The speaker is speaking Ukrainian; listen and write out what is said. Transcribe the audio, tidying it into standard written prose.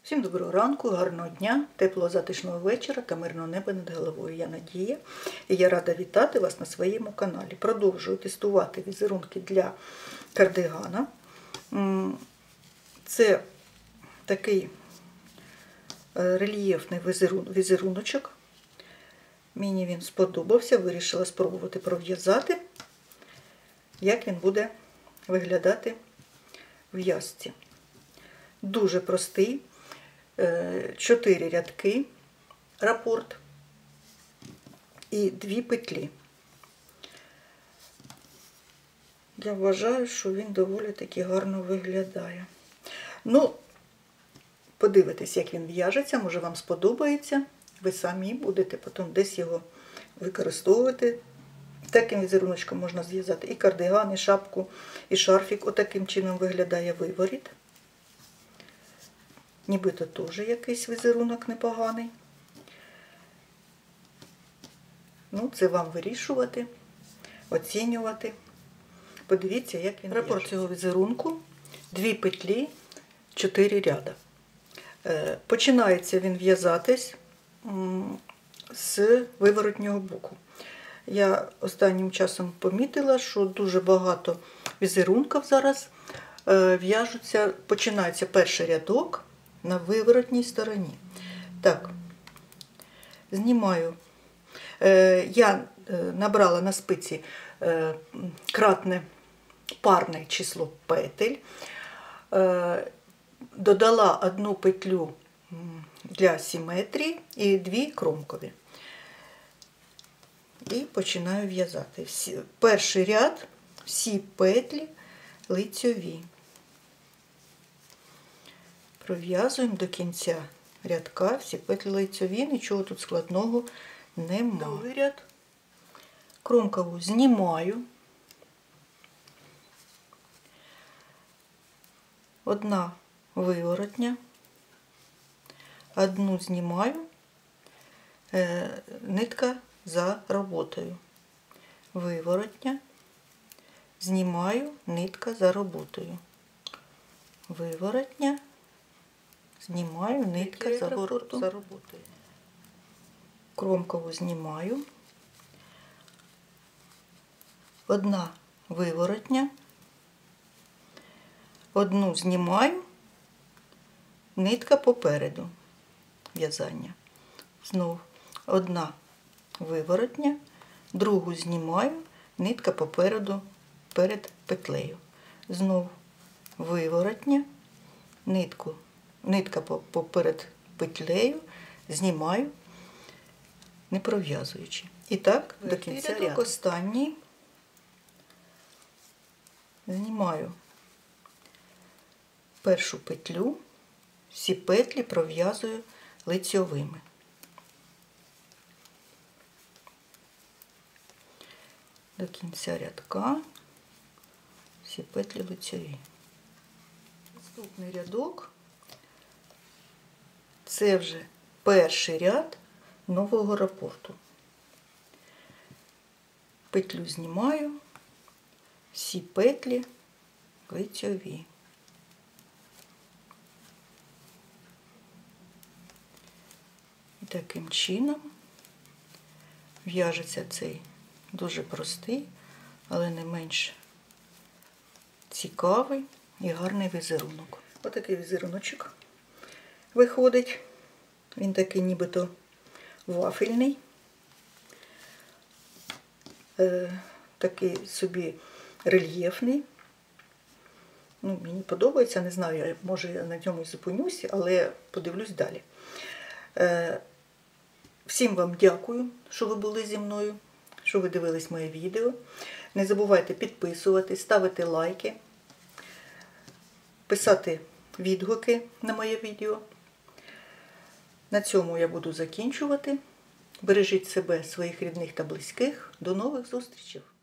Всім доброго ранку, гарного дня, теплого затишного вечора та мирного неба над головою. Я Надія і я рада вітати вас на своєму каналі. Продовжую тестувати візерунки для кардигана. Це такий рельєфний візеруночок. Мені він сподобався, вирішила спробувати пров'язати, як він буде виглядати в в'язці. Дуже простий, 4 рядки, рапорт і 2 петлі. Я вважаю, що він доволі таки гарно виглядає. Ну, подивитесь, як він в'яжеться, може вам сподобається. Ви самі будете потім десь його використовувати. Таким візеруночком можна зв'язати і кардиган, і шапку, і шарфік. Отаким чином виглядає виворіт. Нібито теж якийсь візерунок непоганий. Ну, це вам вирішувати, оцінювати. Подивіться, як він в'яжеться. Рапорт цього візерунку 2 петлі, 4 ряда. Починається він в'язатись з виворотнього боку. Я останнім часом помітила, що дуже багато візерунків зараз в'яжуться. Починається перший рядок на виворотній стороні. Так, знімаю. Я набрала на спиці кратне парне число петель, додала 1 петлю для симетрії і 2 кромкові. І починаю в'язати. Перший ряд, всі петлі лицьові. Пров'язуємо до кінця рядка, всі петлі лицьові, нічого тут складного нема. Другий ряд, кромкову знімаю, 1 виворотня, 1 знімаю, нитка за роботою, виворотня, знімаю, нитка за роботою, виворотня, знімаю, нитка за роботою. Кромкову знімаю, 1 виворотня, 1 знімаю, нитка попереду в'язання. Знову 1 виворотня, 2 знімаю, нитка попереду перед петлею. Знову виворотня, нитка поперед петлею, знімаю, не пров'язуючи. І так, до кінця ряду. Останній знімаю першу петлю, всі петлі пров'язую лицьовими. До кінця рядка всі петлі лицьові. Наступний рядок – це вже перший ряд нового рапорту. Петлю знімаю, всі петлі лицьові. І таким чином в'яжеться цей дуже простий, але не менш цікавий і гарний візерунок. Отакий візеруночок виходить. Він такий нібито вафельний. Такий собі рельєфний. Ну, мені подобається, не знаю, може я на цьому і зупинюся, але подивлюсь далі. Всім вам дякую, що ви були зі мною, що ви дивились моє відео. Не забувайте підписувати, ставити лайки, писати відгуки на моє відео. На цьому я буду закінчувати. Бережіть себе, своїх рідних та близьких. До нових зустрічей!